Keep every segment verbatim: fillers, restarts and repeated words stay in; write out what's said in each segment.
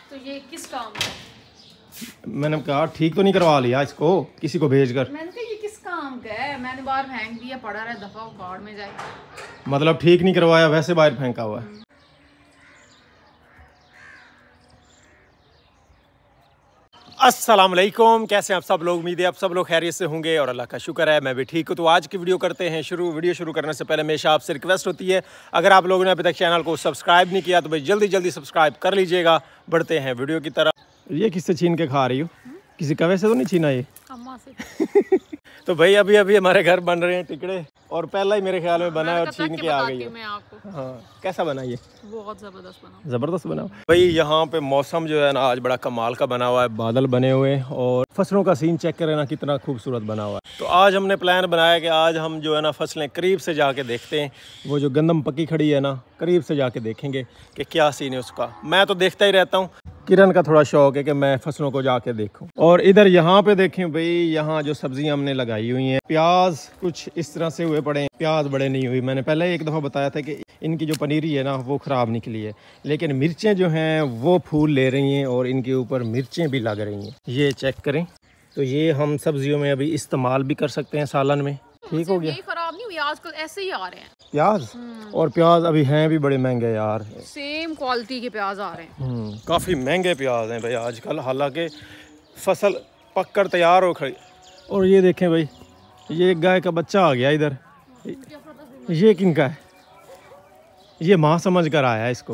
तो ये किस काम का? मैंने कहा ठीक तो नहीं करवा लिया इसको किसी को भेजकर। मैंने कहा ये किस काम का है, मैंने बाहर फेंक दिया, पड़ा रहा, दफा उखाड़ में जाए। मतलब ठीक नहीं करवाया, वैसे बाहर फेंका हुआ है। अस्सलाम वालेकुम, कैसे हैं आप सब लोग। उम्मीद है आप सब लोग खैरियत से होंगे और अल्लाह का शुक्र है मैं भी ठीक हूँ। तो आज की वीडियो करते हैं शुरू। वीडियो शुरू करने से पहले हमेशा आपसे रिक्वेस्ट होती है, अगर आप लोगों ने अभी तक चैनल को सब्सक्राइब नहीं किया तो भाई जल्दी जल्दी सब्सक्राइब कर लीजिएगा। बढ़ते हैं वीडियो की तरफ। ये किससे छीन के खा रही हो? किसी कवे से तो नहीं छीना ये? अम्मा से। तो भाई अभी अभी हमारे घर बन रहे हैं टिकड़े और पहला ही मेरे ख्याल में बना है और छीन के आ गई है। मैं आपको हाँ, कैसा बना ये? बहुत जबरदस्त बना। ज़बरदस्त बना भाई। यहाँ पे मौसम जो है ना आज बड़ा कमाल का बना हुआ है, बादल बने हुए हैं और फसलों का सीन चेक करें ना कितना खूबसूरत बना हुआ है। तो आज हमने प्लान बनाया कि आज हम जो है ना फसलें करीब से जाके देखते हैं। वो जो गंदम पकी खड़ी है ना, करीब से जाके देखेंगे कि क्या सीन है उसका। मैं तो देखता ही रहता हूँ, किरण का थोड़ा शौक है कि मैं फसलों को जाके देखूं। और इधर यहाँ पे देखें भाई, यहाँ जो सब्जियां हमने लगाई हुई हैं, प्याज कुछ इस तरह से हुए पड़े हैं, प्याज बड़े नहीं हुई। मैंने पहले एक दफ़ा बताया था कि इनकी जो पनीरी है ना वो ख़राब निकली है, लेकिन मिर्चें जो हैं वो फूल ले रही हैं और इनके ऊपर मिर्चें भी लग रही हैं। ये चेक करें। तो ये हम सब्जियों में अभी इस्तेमाल भी कर सकते हैं, सालन में। ठीक हो गया, खराब नहीं हुई, आजकल ऐसे ही आ रहे हैं प्याज। और प्याज अभी हैं भी बड़े महंगे यार, सेम क्वालिटी के प्याज आ रहे हैं। काफ़ी महंगे प्याज हैं भाई आजकल, हालांकि फसल पक कर तैयार हो खड़ी। और ये देखें भाई, ये गाय का बच्चा आ गया इधर। ये किनका है? ये माँ समझ कर आया है इसको।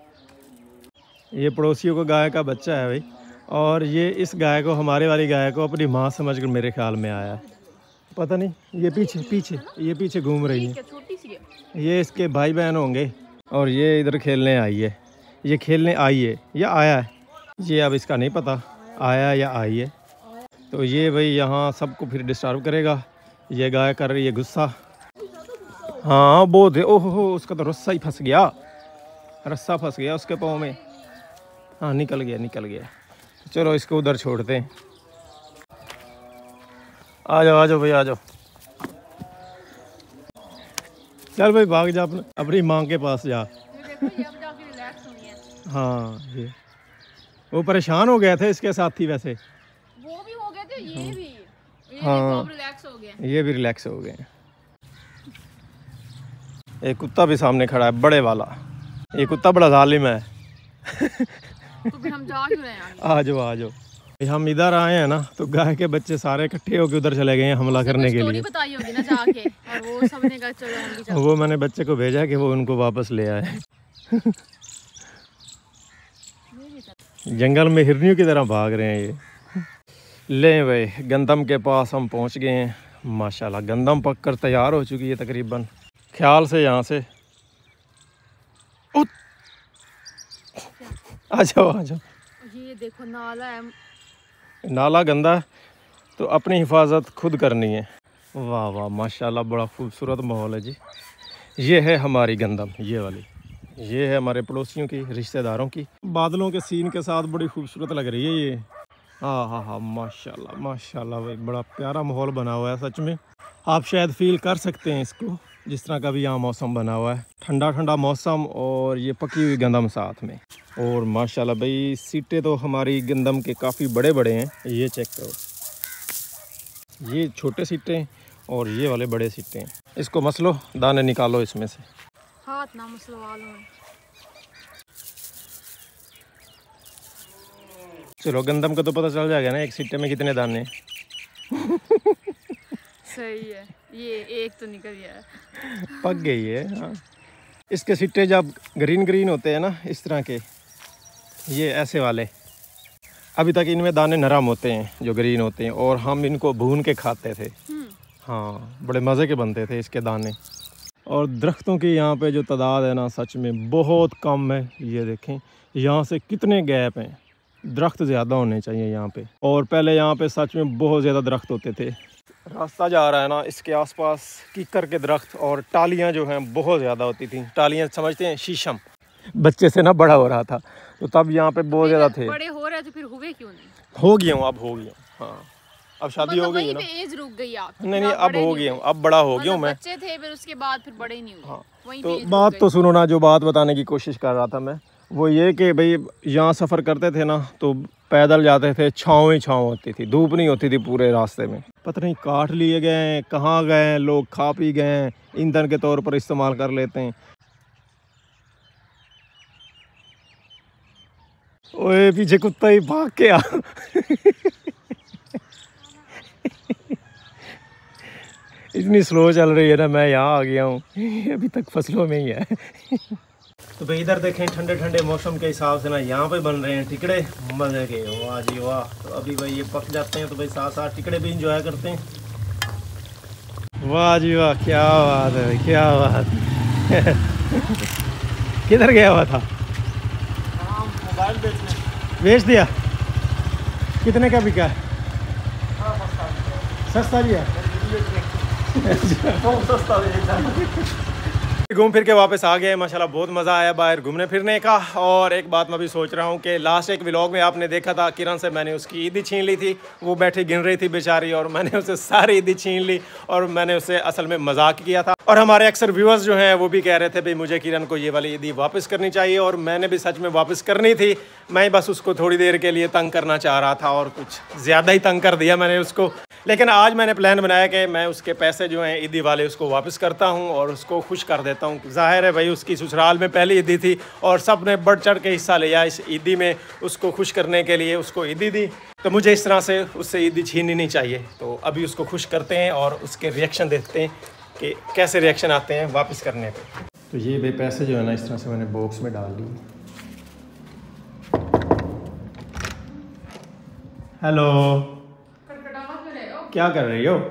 ये पड़ोसियों को गाय का बच्चा है भाई, और ये इस गाय को, हमारे वाली गाय को अपनी माँ समझ कर मेरे ख्याल में आया है। पता नहीं, ये पीछे पीछे ये पीछे घूम रही है। छोटी सी है। ये इसके भाई बहन होंगे और ये इधर खेलने आई है। ये खेलने आई है या आया है, ये अब इसका नहीं पता, आया या आई है। तो ये भाई यहाँ सबको फिर डिस्टर्ब करेगा। ये गाय कर रही है गुस्सा। हाँ बहुत है। ओहो हो, उसका तो रस्सा ही फंस गया, रस्सा फंस गया उसके पाँव में। हाँ निकल गया निकल गया। चलो इसको उधर छोड़ते हैं। आ जाओ आ जाओ भाई आ जाओ। चल भाई भाग जा अपने अपनी माँ के पास जा। हाँ ये वो परेशान हो गए थे इसके साथी, वैसे वो भी हो गए थे, ये भी ये हाँ भी रिलैक्स हो गए। ये भी रिलैक्स हो गए। एक कुत्ता भी सामने खड़ा है, बड़े वाला। ये कुत्ता बड़ा जालिम है। तो फिर हम जा क्यों रहे हैं? आ जाओ आ जाओ। हम इधर आए हैं ना तो गाय के बच्चे सारे इकट्ठे होकर उधर चले गए हैं हमला करने के लिए। बताई होगी ना जाके, और वो सब ने कहा चलो हम भी चलते। वो मैंने बच्चे को भेजा कि वो उनको वापस ले आए। जंगल में हिरनियों की तरह भाग रहे हैं ये। ले भाई गंदम के पास हम पहुंच गए हैं। माशाल्लाह गंदम पक कर तैयार हो चुकी है तकरीबन। ख्याल से यहाँ से आ जाओ आ जाओ। ये देखो नाला है, नाला गंदा है तो अपनी हिफाजत खुद करनी है। वाह वाह माशाल्लाह बड़ा खूबसूरत माहौल है जी। ये है हमारी गंदम, ये वाली। ये है हमारे पड़ोसियों की, रिश्तेदारों की। बादलों के सीन के साथ बड़ी खूबसूरत लग रही है ये। हाँ हाँ हाँ माशाल्लाह माशाल्लाह भाई, बड़ा प्यारा माहौल बना हुआ है सच में। आप शायद फील कर सकते हैं इसको, जिस तरह का भी यहाँ मौसम बना हुआ है, ठंडा ठंडा मौसम और ये पकी हुई गंदम साथ में। और माशाल्लाह भाई सीटे तो हमारी गंदम के काफ़ी बड़े बड़े हैं। ये चेक करो, ये छोटे सीटे हैं और ये वाले बड़े सीटे हैं। इसको मसलो, दाने निकालो इसमें से। हाथ ना मसलवा लो। चलो गंदम का तो पता चल जाएगा ना एक सीटे में कितने दाने। सही है, ये एक तो निकल गया है। पक गई है हाँ। इसके सिट्टे जब ग्रीन ग्रीन होते हैं ना इस तरह के, ये ऐसे वाले, अभी तक इनमें दाने नरम होते हैं जो ग्रीन होते हैं, और हम इनको भून के खाते थे। हाँ बड़े मज़े के बनते थे इसके दाने। और दरख्तों की यहाँ पे जो तादाद है ना सच में बहुत कम है। ये देखें यहाँ से कितने गैप हैं, दरख्त ज़्यादा होने चाहिए यहाँ पे। और पहले यहाँ पे सच में बहुत ज़्यादा दरख्त होते थे। रास्ता जा रहा है ना, इसके आसपास कीकर के दरख्त और टालियाँ जो हैं बहुत ज़्यादा होती थी। टालियाँ समझते हैं शीशम, बच्चे से ना बड़ा हो रहा था तो तब यहाँ पे बहुत ज़्यादा थे। बड़े हो रहे तो फिर हुए क्यों नहीं? हो गया हूँ अब, हो गया। हाँ अब शादी मतलब हो गई है ना। एज रुक गई आप? नहीं नहीं अब हो गया हूँ, अब बड़ा हो गया हूँ मैं। बच्चे थे फिर उसके बाद फिर बड़े नहीं हुए। हाँ वहीं तो पे बात तो सुनो ना, जो बात बताने की कोशिश कर रहा था मैं, वो ये कि भाई यहाँ सफ़र करते थे ना तो पैदल जाते थे, छाँव ही छाँव होती थी, धूप नहीं होती थी पूरे रास्ते में। पता नहीं काट लिए गए हैं, कहाँ गए हैं, लोग खा पी गए हैं, ईंधन के तौर पर इस्तेमाल कर लेते हैं। ओए पीछे कुत्ता ही भाग के आ इतनी स्लो चल रही है ना, मैं यहाँ आ गया हूँ अभी तक फसलों में ही है तो भाई इधर देखें, ठंडे ठंडे मौसम के हिसाब से ना यहाँ पे बन रहे हैं टिकड़े, मजे के। वाह जी वाह। तो अभी भाई ये पक जाते हैं तो भाई साथ साथ टिकड़े भी इंजॉय करते हैं। वाह जी वाह, क्या बात है भाई, क्या बात किधर गया हुआ था? मोबाइल बेचने। बेच दिया? कितने का बिका? सस्ता लिया? घूम फिर के वापस आ गए, माशाल्लाह बहुत मज़ा आया बाहर घूमने फिरने का। और एक बात मैं भी सोच रहा हूँ कि लास्ट एक व्लॉग में आपने देखा था किरण से मैंने उसकी ईदी छीन ली थी, वो बैठी गिन रही थी बेचारी, और मैंने उसे सारी ईदी छीन ली और मैंने उसे असल में मजाक किया था। और हमारे अक्सर व्यूअर्स जो हैं वो भी कह रहे थे भाई मुझे किरण को ये वाली ईदी वापस करनी चाहिए, और मैंने भी सच में वापस करनी थी। मैं बस उसको थोड़ी देर के लिए तंग करना चाह रहा था और कुछ ज़्यादा ही तंग कर दिया मैंने उसको। लेकिन आज मैंने प्लान बनाया कि मैं उसके पैसे जो हैं ईदी वाले उसको वापस करता हूं और उसको खुश कर देता हूं। ज़ाहिर है भाई उसकी ससुराल में पहली ईदी थी और सब ने बढ़ चढ़ के हिस्सा लिया इस ईदी में, उसको खुश करने के लिए उसको ईदी दी, तो मुझे इस तरह से उससे ईदी छीननी नहीं चाहिए। तो अभी उसको खुश करते हैं और उसके रिएक्शन देखते हैं कि कैसे रिएक्शन आते हैं वापस करने पे। तो ये भाई पैसे जो है ना इस तरह से मैंने बॉक्स में डाल दिए। हेलो, क्या कर रही हो?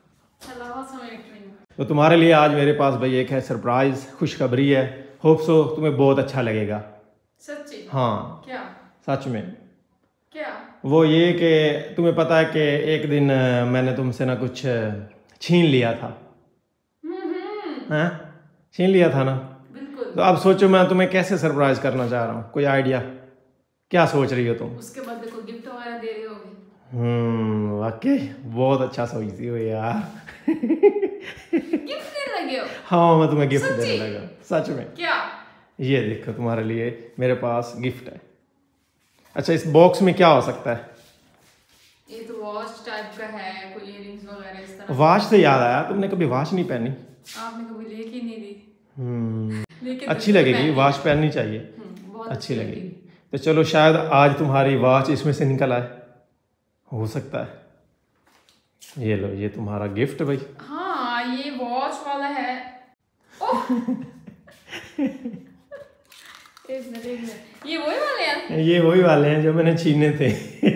तो तुम्हारे लिए आज मेरे पास भाई एक है सरप्राइज, खुशखबरी है। होप सो तुम्हें बहुत अच्छा लगेगा। सच्ची? हाँ। क्या? सच में। क्या? वो ये कि तुम्हें पता है कि एक दिन मैंने तुमसे ना कुछ छीन लिया था। हैं? छीन लिया था ना? बिल्कुल। तो अब सोचो मैं तुम्हें कैसे सरप्राइज करना चाह रहा हूँ, कोई आइडिया? क्या सोच रही हो तुम? उसके बाद देखो गिफ्ट वगैरह दे रहे होगे। हम्म वाकई बहुत अच्छा सोचती हो यार गिफ्ट देने लगे हो? हाँ मैं तुम्हें गिफ्ट देने लगा, सच में। क्या? ये देखो तुम्हारे लिए मेरे पास गिफ्ट है। अच्छा इस बॉक्स में क्या हो सकता है? ये तो वॉच टाइप का है, कोई इयररिंग्स वगैरह इस तरह। वॉच से याद आया, तुमने कभी वॉच नहीं पहनी? आपने कभी लेके ही नहीं दी। हम्म अच्छी लगेगी, वॉच पहननी चाहिए, बहुत अच्छी लगेगी। तो चलो शायद आज तुम्हारी वॉच इसमें से निकल आए, हो सकता है। ये लो, ये तुम्हारा गिफ्ट भाई। हाँ ये वॉच वाला है। ओह एक मिनट एक मिनट, ये वही वाले हैं? ये वही वाले हैं जो मैंने छीने थे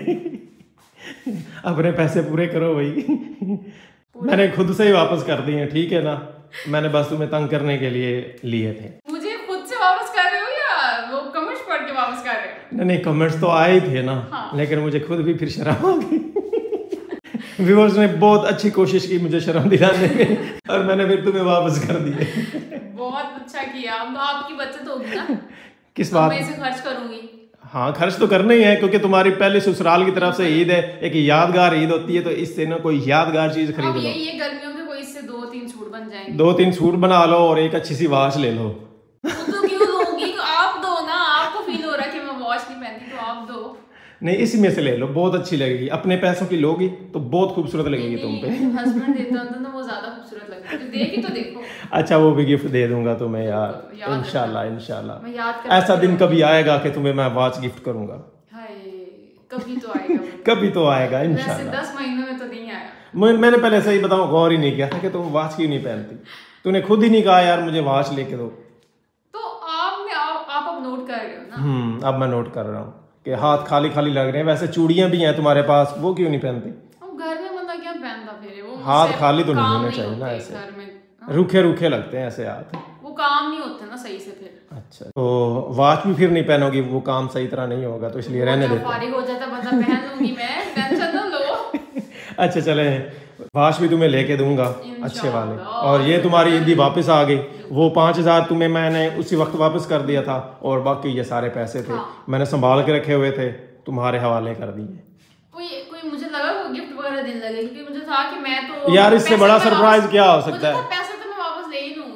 अपने पैसे पूरे करो भाई मैंने खुद से ही वापस कर दिए, ठीक है ना? मैंने बस तुम्हें तंग करने के लिए लिए थे। मुझे खुद से वापस कर रहे हो या वो कमेंट्स पढ़ के वापस कर रहे हो? नहीं नहीं, कमेंट्स तो आए थे ना। हाँ। लेकिन मुझे खुद भी फिर शर्म आ गई व्यूअर्स ने बहुत अच्छी कोशिश की मुझे शर्म दिलाने में और मैंने फिर तुम्हें वापस कर दिए बहुत अच्छा किया। अब तो आपकी बचत होगी ना। किस बात? मैं इसे खर्च करूंगी। हाँ खर्च तो करना ही है, क्योंकि तुम्हारी पहले ससुराल की तरफ से ईद है, एक यादगार ईद होती है, तो इससे ना कोई यादगार चीज खरीद लो। ये ये गर्मियों में कोई इससे दो तीन सूट बन जाएंगे। दो तीन सूट बना लो और एक अच्छी सी वॉच ले लो। तो क्यों लोगी? आप दो ना, आपको फील हो रहा है कि मैं वॉच नहीं पहनती तो आप दो। नहीं इसी में से ले लो, बहुत अच्छी लगेगी। अपने पैसों की लोगी तो बहुत खूबसूरत लगेगी तुम पे। हस्बैंड देता है ना वो ज्यादा खूबसूरत लगता है, देखी तो देखो। अच्छा वो भी गिफ्ट दे दूंगा तुम्हें यार, इंशाल्लाह इंशाल्लाह। मैं याद ऐसा दिन कभी आएगा कि तुम्हें मैं वॉच गिफ्ट करूंगा। हाय कभी तो आएगा कभी तो आएगा इंशाल्लाह। दस महीनों में तो नहीं आएगा। मैंने पहले सही बताऊं गौर ही नहीं किया था कि तुम वॉच क्यों नहीं पहनती। तूने खुद ही नहीं कहा यार मुझे वॉच लेके दो। तो आपने आप आप अब नोट कर रहे हो ना? हम्म अब मैं नोट कर रहा हूँ कि हाथ खाली खाली लग रहे हैं। वैसे चूड़ियां भी हैं तुम्हारे पास, वो क्यों नहीं पहनती? अब घर में बंदा क्या पहनता फिर? वो हाथ खाली तो नहीं होने चाहिए ना, ऐसे घर में रूखे रूखे लगते हैं ऐसे हाथ, वो काम नहीं होते ना सही से फिर। अच्छा तो वॉच भी फिर नहीं पहनोगी, वो काम सही तरह नहीं होगा, तो इसलिए रहने देते। फारिग हो जाता बंदा पहन लूंगी मैं, टेंशन ना लो। अच्छा चले, वॉच भी तुम्हें लेके दूंगा अच्छे वाले। और ये तुम्हारी ईदी वापस आ गई। वो पाँच हजार तुम्हें मैंने उसी वक्त वापस कर दिया था और बाकी ये सारे पैसे थे हाँ। मैंने संभाल के रखे हुए थे, तुम्हारे हवाले कर दिए। कोई कोई मुझे लगा वो गिफ्ट वगैरह देने लगे, क्योंकि मुझे था कि मैं तो यार इससे बड़ा सरप्राइज क्या हो सकता है? पैसे तो मैं वापस ले ही लूंगी, आपकी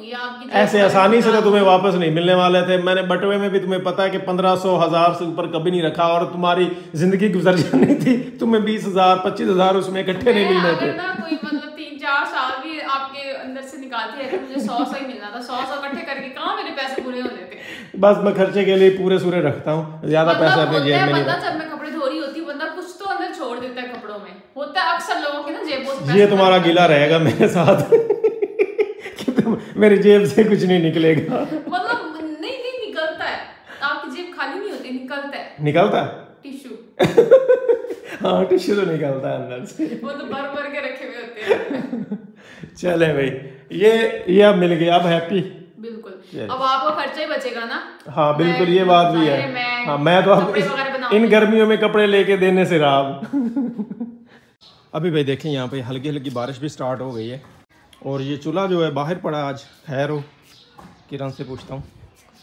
ऐसे आसानी से तो तुम्हें वापस नहीं मिलने वाले थे। मैंने बटुए में भी तुम्हें पता है कि पंद्रह सौ हजार से ऊपर कभी नहीं रखा और तुम्हारी जिंदगी गुजर जानी थी, तुम्हें बीस हजार पच्चीस हजार उसमें इकट्ठे नहीं मिलने थे। ना कोई मतलब तीन चार साल भी आपके अंदर से निकालती रहती, मुझे सौ सौ ही मिलना था, सौ सौ इकट्ठे करके कहाँ मेरे पैसे पूरे होने थे। बस मैं खर्चे के लिए पूरे सूरे रखता हूँ, ज्यादा पैसा अपने जेब में नहीं रखता। जब मैं कपड़े धो रही होती हूँ बंदा कुछ तो अंदर छोड़ देता है कपड़ों में, होता है अक्सर लोगों की ना जेबों से। ये तुम्हारा गिला रहेगा मेरे साथ कि तुम मेरी जेब से कुछ नहीं निकलेगा। मतलब नहीं नहीं निकलता है, आपकी जेब खाली नहीं होती, निकलता है। निकलता है टिश्यू। हाँ टिश्यू तो निकलता है अंदर से, वो तो भर भर के रखे हुए होते हैं। चले भाई, ये ये अब मिल गया, अब हैप्पी। बिल्कुल, अब आपका खर्चा ही बचेगा ना। हाँ बिल्कुल, ये बात भी है। मैं हाँ मैं तो अब इन गर्मियों में कपड़े लेके देने से रहा। अभी भाई देखें यहाँ पे हल्की हल्की बारिश भी स्टार्ट हो गई है और ये चूल्हा जो है बाहर पड़ा आज। खैर हो, किरण से पूछता हूँ,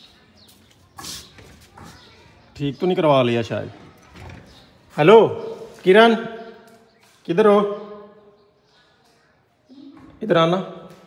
ठीक तो नहीं करवा लिया शायद। हेलो किरण, किधर हो? इधर आना।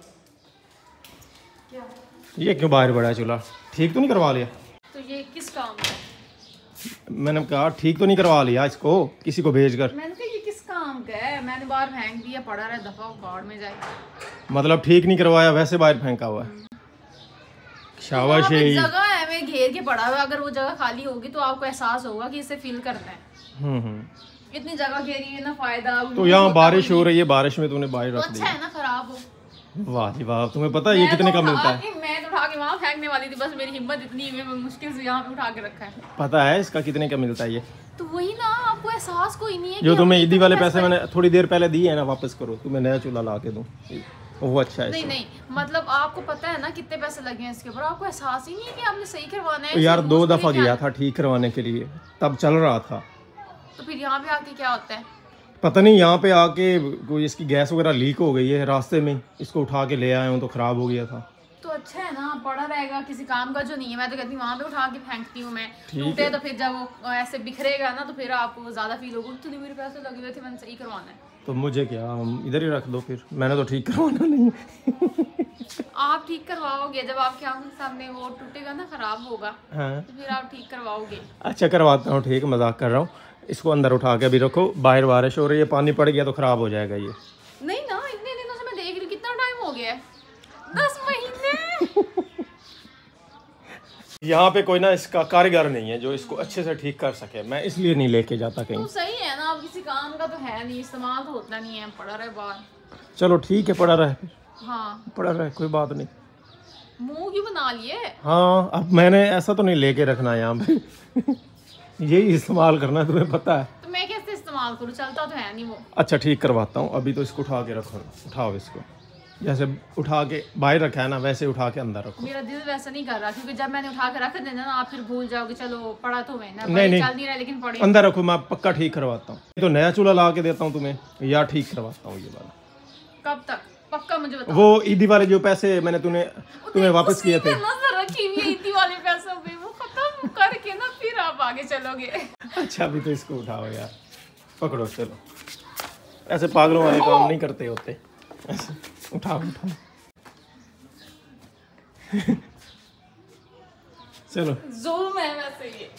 क्या? ये क्यों बाहर पड़ा है चूल्हा, ठीक तो नहीं करवा लिया? तो ये किस काम का? मैंने कहा ठीक तो नहीं करवा लिया इसको किसी को भेजकर? मैंने कहा ये किस काम का है, मैंने बाहर फेंक दिया, पड़ा रहा, दफा बाहर में जाए। मतलब ठीक नहीं करवाया, वैसे बाहर फेंका हुआ है। शाबाश है। जगह है मैं घेर के पड़ा हुआ, अगर वो जगह खाली होगी तो आपको एहसास होगा कि इसे फील करना है। हम्म हम्म। इतनी जगह घेरी है ना, फायदा तो यहाँ बारिश हो रही है, बारिश में तूने बाहर तो रख अच्छा दिया। है ना, खराब हो। वाह जी वाह, तुम्हें पता है ये कितने का मिलता है? मैं तो उठा के वहाँ फेंकने वाली थी, बस मेरी हिम्मत इतनी है, मैं मुश्किल से यहाँ पे उठा के रखा है। पता है इसका कितने का मिलता है ये? तो वही ना, आपको एहसास कोई नहीं है। जो तुम्हें ईदी वाले पैसे मैंने थोड़ी देर पहले दिए है ना, वापस करो, तुम्हें नया चूल्हा ला के दूँ, वो अच्छा है। नहीं नहीं, मतलब आपको पता है ना कितने पैसे लगे हैं इसके ऊपर, आपको एहसास ही नहीं है कि आपने सही करवाना है। यार दो दफा गया था ठीक करवाने के लिए, तब चल रहा था। तो फिर यहाँ पे आके क्या होता है? पता नहीं, यहाँ पे आके कोई इसकी गैस वगैरह लीक हो गई है, रास्ते में इसको उठा के ले आए हूँ तो खराब हो गया था। तो अच्छा है ना, पड़ा रहेगा, किसी काम का जो नहीं है। मैं तो कहती हूँ वहाँ पे उठा के फेंकती हूँ मैं, टूटे तो फिर जब वो ऐसे बिखरेगा ना तो फिर आपको ज्यादा फील होगा कि मेरे पैसे लगे हुए थे, मैंने सही करवाना है। तो मुझे क्या, हम इधर ही रख दो फिर, मैंने तो ठीक करवाना नहीं। आप ठीक करवाओगे जब आपके आंखों सामने वो टूटेगा ना, खराब होगा। हाँ तो फिर आप ठीक करवाओगे। अच्छा करवाता हूँ, ठीक, मजाक कर रहा हूँ। इसको अंदर उठा के अभी रखो, बाहर बारिश हो रही है, पानी पड़ गया तो खराब हो जाएगा ये। नहीं ना, इतने दिनों से मैं देख रही हूँ, कितना टाइम हो गया है, दस महीने। यहाँ पे कोई ना इसका कारीगर नहीं है जो इसको अच्छे से ठीक कर सके, मैं इसलिए नहीं लेके जाता कहीं। तो सही है ना, अब किसी काम का तो है नहीं, इस्तेमाल तो होता नहीं है, पड़ा रहे बाहर। चलो ठीक है, पड़ा रहे फिर। हाँ पड़ा रहे, कोई बात नहीं। मुंह क्यों बना लिए? हाँ अब मैंने ऐसा तो नहीं लेके रखना यहाँ पे। यही इस्तेमाल करना है, तुम्हें पता है। तो मैं कैसे इस्तेमाल करूँ, चलता तो है नहीं वो। अच्छा ठीक करवाता हूँ, अभी तो इसको उठा के रखो, उठाओ इसको, जैसे उठा के बाहर रखा है ना वैसे उठा के अंदर रखो। मेरा दिल वैसा नहीं कर रहा, क्योंकि जब मैंने उठा के रख देना ना, आप फिर भूल जाओगे। चलो पड़ा तो है ना, नहीं नहीं चल नहीं रहा, लेकिन पड़े अंदर रखो, मैं पक्का ठीक करवाता हूँ। तो नया चूल्हा ला के देता हूँ तुम्हें, या ठीक करवाता हूँ ये वाला। कब तक? पक्का मुझे बताओ। वो ईदी वाले जो पैसे मैंने तुम्हें तुम्हें वापस किए थे, नजर रखी हुई है ईदी वाले पैसों पे, वो खत्म करके ना फिर आप आगे चलोगे। अच्छा अभी तो इसको उठाओ यार, पकड़ो, चलो ऐसे पागलों वाले काम नहीं करते होते, ऐसे उठाओ उठाओ। चलो जुल्म है वैसे ये।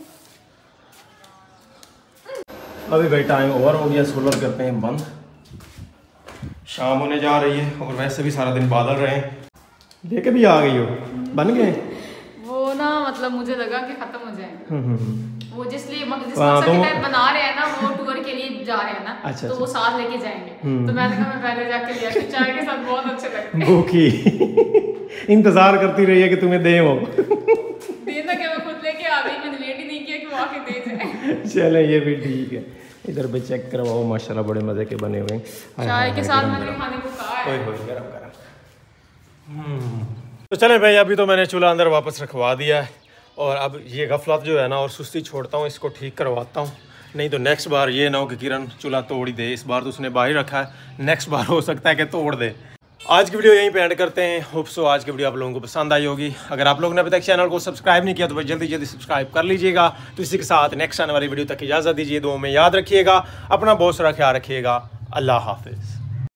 अभी भाई टाइम ओवर हो गया, सोलर करते हैं बंद, शाम होने जा रही है और वैसे भी सारा दिन बादल रहे हैं। लेके भी आ गई हो, बन गए वो ना, मतलब मुझे लगा कि खत्म हो जाएंगे वो, जिसलिए जिस हाँ, मकसद तो के तहत बना रहे हैं ना, वो टूर के लिए जा रहे हैं ना। अच्छा, तो वो साथ लेके जाएंगे। तो मैंने कहा मैं पहले जाके लिया, कि चाय के साथ बहुत अच्छे लगते हैं। भूखी इंतजार करती रही है कि तुम्हें दे वो। देना क्या, मैं खुद लेके आ गई, मैंने वेट ही नहीं किया कि वो आके दे जाए। चले ये भी ठीक है। इधर भी चेक करवाओ, माशाल्लाह बड़े मजे के बने हुए हैं। चाय के साथ मैंने खाने को कहा है। ओए होए गरम गरम। तो चले भाई, अभी तो मैंने चूल्हा अंदर वापस रखवा दिया है और अब ये गफलत जो है ना और सुस्ती छोड़ता हूँ, इसको ठीक करवाता हूँ। नहीं तो नेक्स्ट बार ये ना हो कि किरण चूल्हा तोड़ ही दे। इस बार तो उसने बाहर रखा है, नेक्स्ट बार हो सकता है कि तोड़ दे। आज की वीडियो यहीं पे एंड करते हैं। होप सो आज की वीडियो आप लोगों को पसंद आई होगी। अगर आप लोगों ने अभी तक चैनल को सब्सक्राइब नहीं किया तो जल्दी जल्दी सब्सक्राइब कर लीजिएगा। तो इसी के साथ नेक्स्ट आने वाली वीडियो तक इजाज़त दीजिए, दुआ में याद रखिएगा, अपना बहुत सारा ख्याल रखिएगा। अल्लाह हाफिज़।